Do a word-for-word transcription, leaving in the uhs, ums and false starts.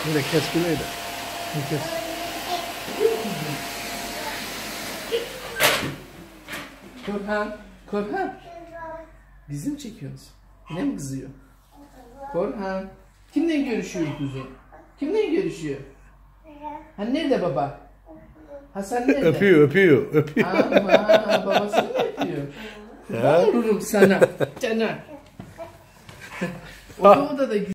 Mira, kes burayı da. Kes. Korhan, Korhan. Bizi mi çekiyorsunuz? Yine mi kızıyor? Korhan. Kimle görüşüyor kuzum? Kimle görüşüyor? Ha nerede baba? Hasan nerede? Öpüyor, öpüyor, öpüyor. Ama babasını mı öpüyor? Ben vururum sana. Cana. O da o da da